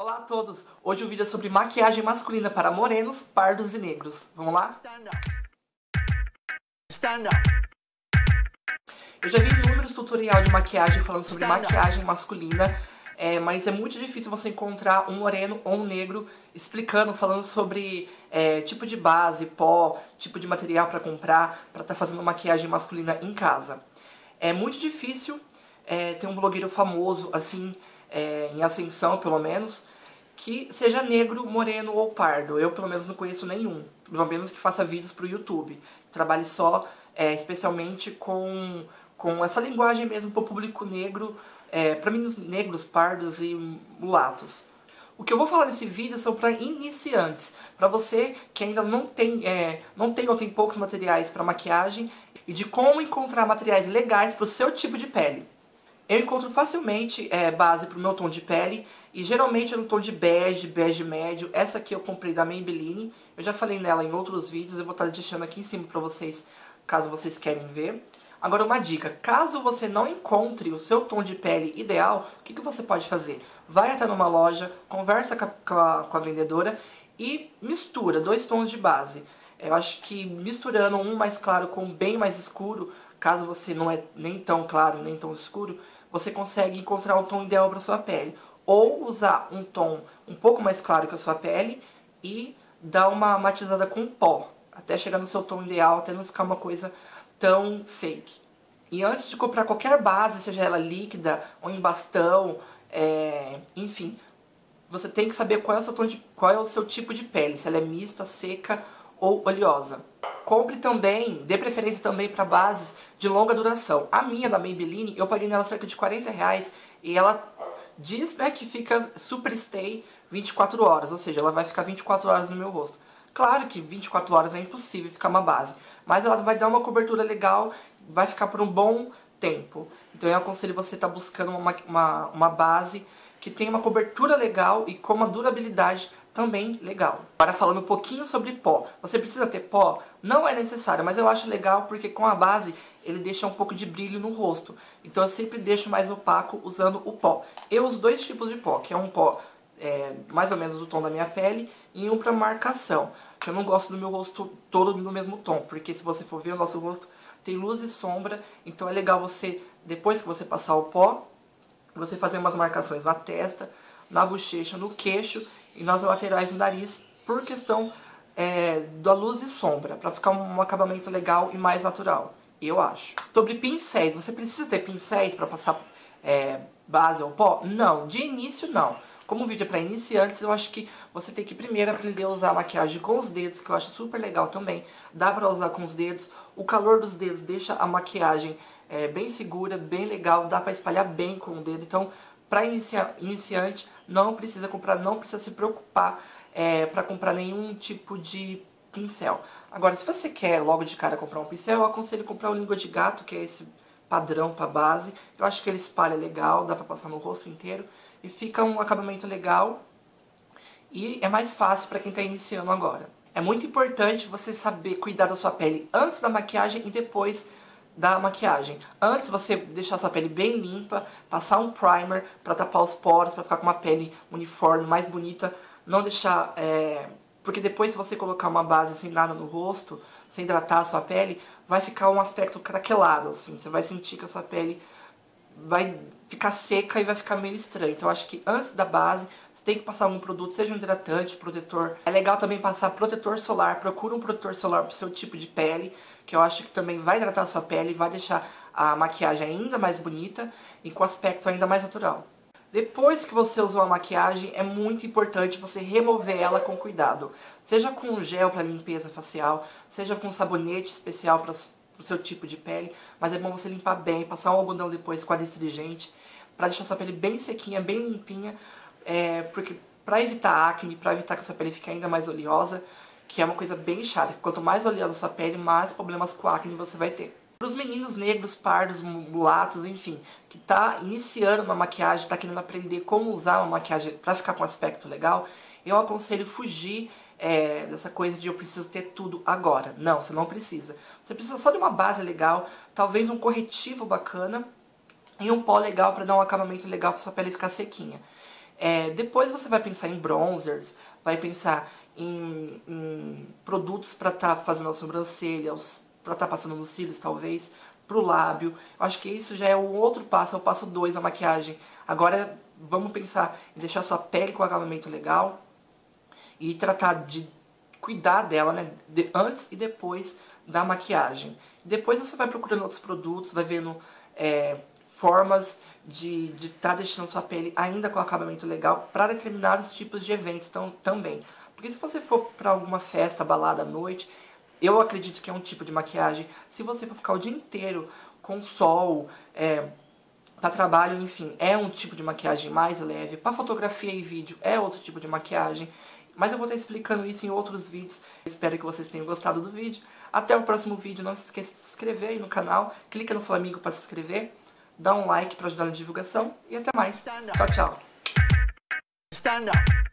Olá a todos! Hoje o vídeo é sobre maquiagem masculina para morenos, pardos e negros. Vamos lá? Eu já vi inúmeros tutoriais de maquiagem falando sobre maquiagem masculina, mas é muito difícil você encontrar um moreno ou um negro explicando, falando sobre tipo de base, pó, tipo de material para comprar, para estar fazendo maquiagem masculina em casa. É muito difícil ter um blogueiro famoso, assim, em ascensão pelo menos, que seja negro, moreno ou pardo. Eu pelo menos não conheço nenhum, pelo menos que faça vídeos para o YouTube. Trabalhe só, especialmente com essa linguagem mesmo para o público negro, para meninos negros, pardos e mulatos. O que eu vou falar nesse vídeo são para iniciantes, para você que ainda não tem ou tem poucos materiais para maquiagem, e de como encontrar materiais legais para o seu tipo de pele. Eu encontro facilmente base para o meu tom de pele, e geralmente é no tom de bege, bege médio. Essa aqui eu comprei da Maybelline, eu já falei nela em outros vídeos, eu vou estar deixando aqui em cima para vocês, caso vocês querem ver. Agora uma dica, caso você não encontre o seu tom de pele ideal, o que você pode fazer? Vai até numa loja, conversa com a vendedora e mistura 2 tons de base. Eu acho que misturando um mais claro com um bem mais escuro, caso você não é nem tão claro nem tão escuro, você consegue encontrar um tom ideal para sua pele. Ou usar um tom um pouco mais claro que a sua pele e dar uma matizada com pó, até chegar no seu tom ideal, até não ficar uma coisa tão fake. E antes de comprar qualquer base, seja ela líquida ou em bastão, enfim, você tem que saber qual é o seu tipo de pele, se ela é mista, seca ou oleosa. Compre também, dê preferência também para bases de longa duração. A minha da Maybelline, eu paguei nela cerca de R$40 e ela diz que fica super stay 24 horas, ou seja, ela vai ficar 24 horas no meu rosto. Claro que 24 horas é impossível ficar uma base, mas ela vai dar uma cobertura legal, vai ficar por um bom tempo. Então eu aconselho você estar buscando uma base que tenha uma cobertura legal e com uma durabilidade também legal. Agora falando um pouquinho sobre pó. Você precisa ter pó? Não é necessário, mas eu acho legal porque com a base ele deixa um pouco de brilho no rosto. Então eu sempre deixo mais opaco usando o pó. Eu uso 2 tipos de pó, que é um pó mais ou menos do tom da minha pele e um para marcação. Que eu não gosto do meu rosto todo no mesmo tom, porque se você for ver o nosso rosto tem luz e sombra, então é legal você, depois que você passar o pó, você fazer umas marcações na testa, na bochecha, no queixo e nas laterais do nariz, por questão da luz e sombra, para ficar um acabamento legal e mais natural, eu acho. Sobre pincéis, você precisa ter pincéis para passar base ou pó? Não, de início não. Como o vídeo é para iniciantes, eu acho que você tem que primeiro aprender a usar a maquiagem com os dedos, que eu acho super legal também. Dá para usar com os dedos, o calor dos dedos deixa a maquiagem bem segura, bem legal, dá para espalhar bem com o dedo. Então, para iniciante, não precisa comprar, não precisa se preocupar para comprar nenhum tipo de pincel. Agora, se você quer logo de cara comprar um pincel, eu aconselho comprar o língua de gato, que é esse padrão para base. Eu acho que ele espalha legal, dá para passar no rosto inteiro e fica um acabamento legal e é mais fácil para quem está iniciando agora. É muito importante você saber cuidar da sua pele antes da maquiagem e depois da maquiagem. Antes você deixar sua pele bem limpa, passar um primer para tapar os poros, para ficar com uma pele uniforme, mais bonita. Não deixar... porque depois se você colocar uma base sem nada no rosto, sem hidratar a sua pele, vai ficar um aspecto craquelado, assim. Você vai sentir que a sua pele vai ficar seca e vai ficar meio estranho. Então eu acho que antes da base, você tem que passar algum produto, seja um hidratante, protetor. É legal também passar protetor solar. Procura um protetor solar para o seu tipo de pele, que eu acho que também vai hidratar a sua pele e vai deixar a maquiagem ainda mais bonita e com aspecto ainda mais natural. Depois que você usou a maquiagem, é muito importante você remover ela com cuidado. Seja com um gel para limpeza facial, seja com um sabonete especial para o seu tipo de pele, mas é bom você limpar bem, passar um algodão depois com adstringente, para deixar sua pele bem sequinha, bem limpinha, porque para evitar acne, para evitar que a sua pele fique ainda mais oleosa, que é uma coisa bem chata, que quanto mais oleosa a sua pele, mais problemas com acne você vai ter. Para os meninos negros, pardos, mulatos, enfim, que tá iniciando uma maquiagem, tá querendo aprender como usar uma maquiagem para ficar com um aspecto legal, eu aconselho fugir dessa coisa de eu preciso ter tudo agora. Não, você não precisa. Você precisa só de uma base legal, talvez um corretivo bacana e um pó legal para dar um acabamento legal para sua pele ficar sequinha. Depois você vai pensar em bronzers, vai pensar em produtos para estar fazendo a sobrancelha, para estar passando nos cílios talvez, pro lábio. Eu acho que isso já é o outro passo, é o passo 2 da maquiagem. Agora vamos pensar em deixar sua pele com acabamento legal e tratar de cuidar dela, né, antes e depois da maquiagem. Depois você vai procurando outros produtos, vai vendo formas de estar deixando sua pele ainda com acabamento legal para determinados tipos de eventos também. Porque se você for para alguma festa, balada à noite, eu acredito que é um tipo de maquiagem. Se você for ficar o dia inteiro com sol, para trabalho, enfim, é um tipo de maquiagem mais leve. Para fotografia e vídeo é outro tipo de maquiagem. Mas eu vou estar explicando isso em outros vídeos. Espero que vocês tenham gostado do vídeo. Até o próximo vídeo. Não se esqueça de se inscrever aí no canal. Clica no Flamingo para se inscrever. Dá um like para ajudar na divulgação. E até mais. Tchau, tchau.